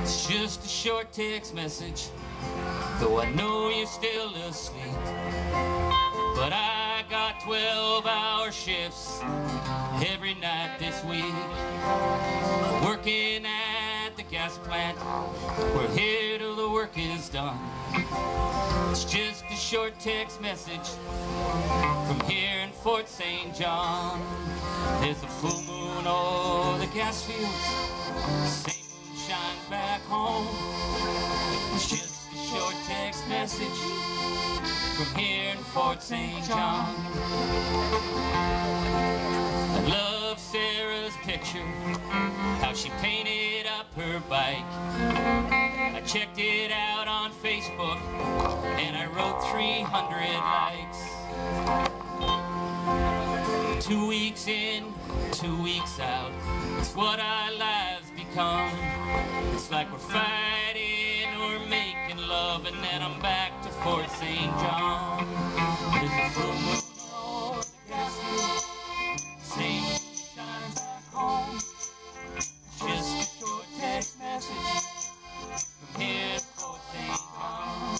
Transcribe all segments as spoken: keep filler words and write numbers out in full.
It's just a short text message, though I know you're still asleep. But I got twelve hour shifts every night this week, working at the gas plant. We're here till the work is done. It's just a short text message from here in Fort Saint John. There's a full moon over the gas fields, same moon shines back home. It's just a short text message from here in Fort Saint John. I love Sarah's picture, how she painted up her bike. I checked it out on Facebook and I wrote three hundred likes. Two weeks in, two weeks out, it's what our lives become. It's like we're fighting or making love, and then I'm back to Fort Saint John. There's a full moon over the gas field, same moon shines back home. Just a short text message from here to Fort Saint John.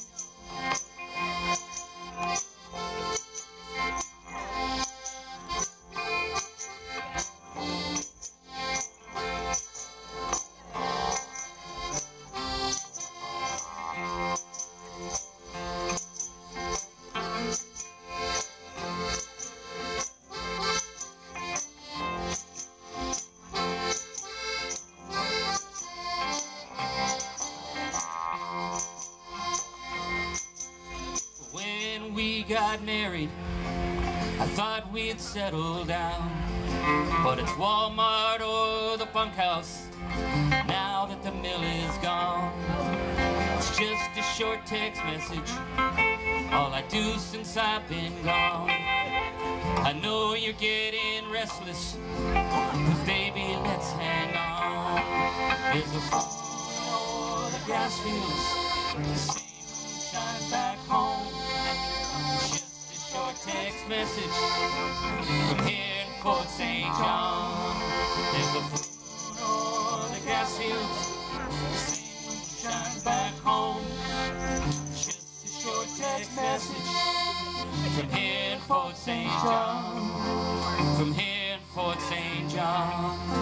When we got married, I thought we'd settle down, but it's Walmart or the bunkhouse now that the mill is gone. It's just a short text message, all I do since I've been gone. I know you're getting restless, but baby, let's hang on. There's a full moon over the gas fields, the same moon shines back home. Just a short text message from here in Fort Saint John. There's a full moon over the gas fields, the same moon shines back home. Just a short text message from here in Fort Saint John. From here in Fort Saint John.